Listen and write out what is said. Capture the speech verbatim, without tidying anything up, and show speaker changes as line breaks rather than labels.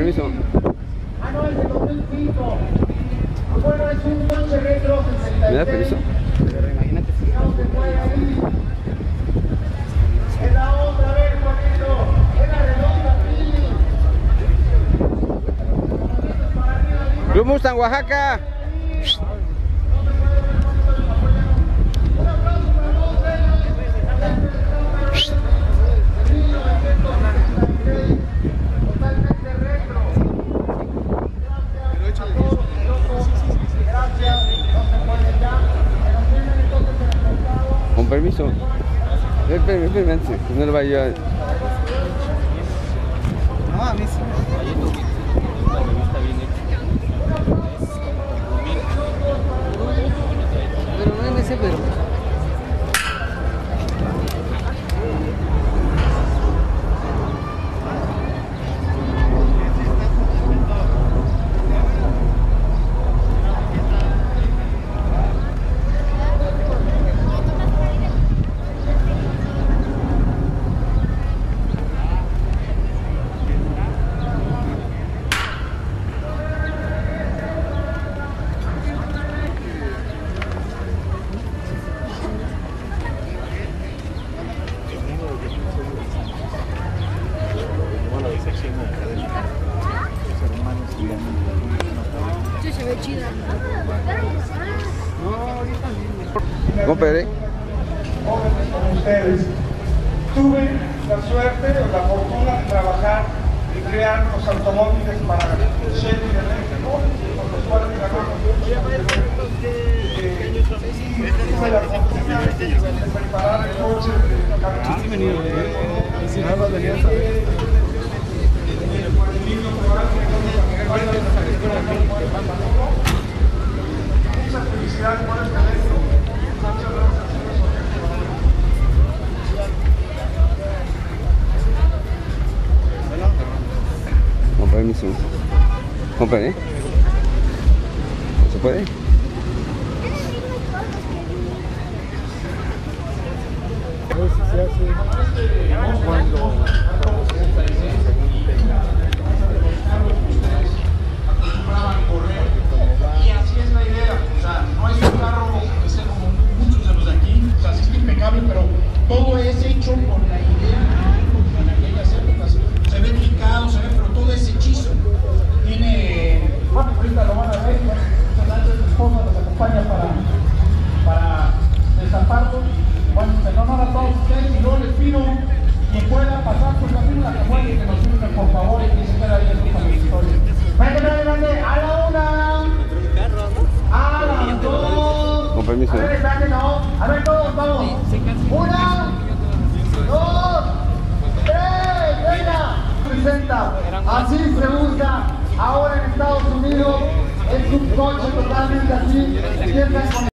permiso.
Ah, no, es de dos mil cinco. Bueno, es un coche retro sesenta y seis.
¿Me da permiso?
Pero imagínate si
No se puede ahí. Es la otra vez, Juanito. Es la redonda, Pili.
Club Mustang, Oaxaca.
Un aplauso para todos ellos. De mil novecientos sesenta y seis. Totalmente retro. Gracias a todos los pilotos. Gracias. No se puede ya. Que nos firmen entonces en el mercado.
Con permiso. Espérame, espérame antes, que no le vaya a...
no, a mí sí. Pero no en ese, pero...
Se ve chida.
Compadre.
Jóvenes como ustedes. Tuve la suerte o la fortuna de trabajar y crear los automóviles para Chevy de México, con los cuales ganamos muchos. Tuve la fortuna de preparar el coche de camiones.
Si no lo venías a ver.
Muchas felicidades por este evento. Muchas gracias.
Con permiso. Compadre. ¿Se puede?
Se hace cuando...
Y así es la idea, o sea, no es un carro que sea como muchos de los de aquí, o sea, sí es impecable, pero todo es hecho con la idea en aquellas épocas. Se ve picado, se ve, pero todo es hechizo. Tiene, bueno, ahorita lo van a ver, Fernández, su esposa nos acompaña para, para destaparlo. Bueno, en honor a todos ustedes, y yo les pido quien pueda pasar por la fila que muere y que nos firmen, por favor, y que se quede ahí en esta historia. Venga, venga, venga, a la una, a las dos,
Con permiso.
a ver, espérate, no, a ver, todos, vamos, una, dos, tres, venga, presenta, así se usa ahora en Estados Unidos, es un coche totalmente así, empiezan con